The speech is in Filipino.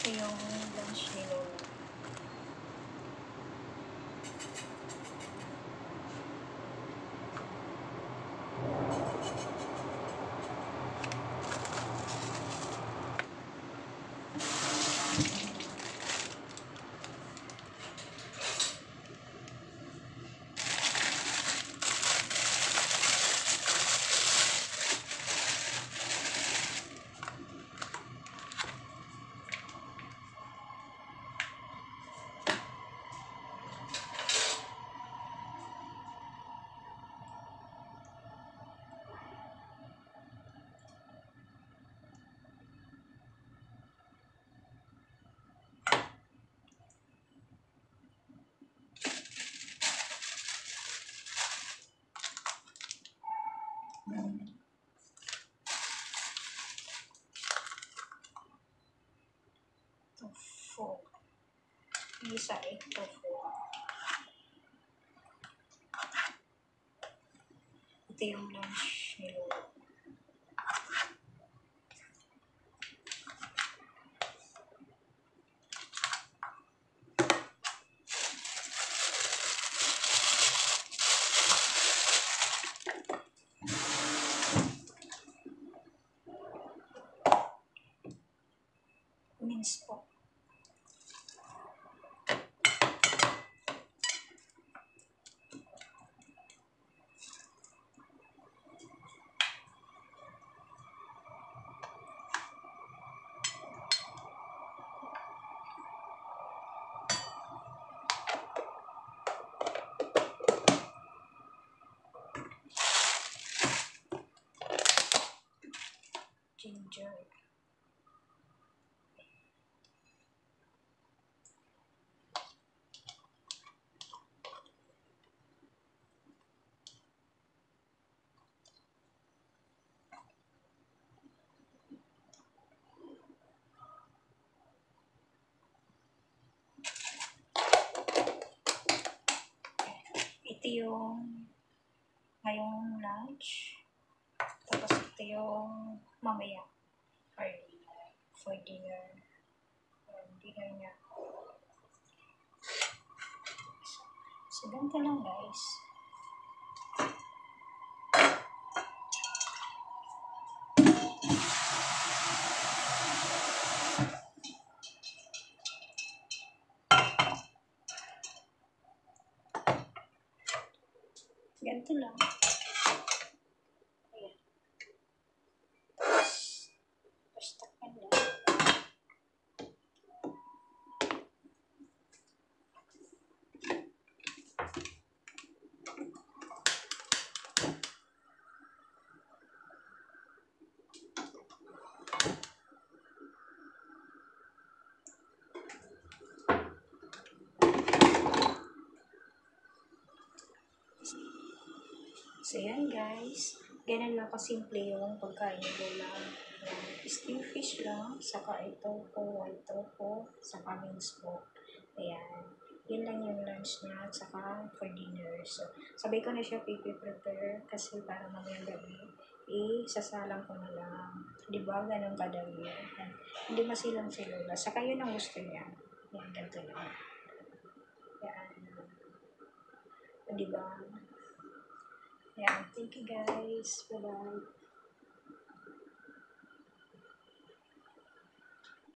Ito yung lunch ni Lola. Tofu. Isa tofu. Ito yung lunch ni Lola. Mince po. Ginger. Ito yung ngayong lunch. Tapos ito yung mamaya for dinner. Dinner niya. So, ganito lang guys. Ganito lang. Ayan. Tapos takpan lang. So, yan guys. Ganun lang kasimple yung pagkain ni Lola. Steam fish lang, saka ito po, white tofu, saka mince po. Ayan. Yun lang yung lunch niya, saka for dinner. So, sabay ko na siya prepare kasi para mamayang gabi, sasalang ko na lang. Diba? Ganun kadali. Hindi masilang si Lola. Saka yun ang gusto niya. Yan, ganito lang. Yan. Diba? Yeah, thank you guys. Bye-bye.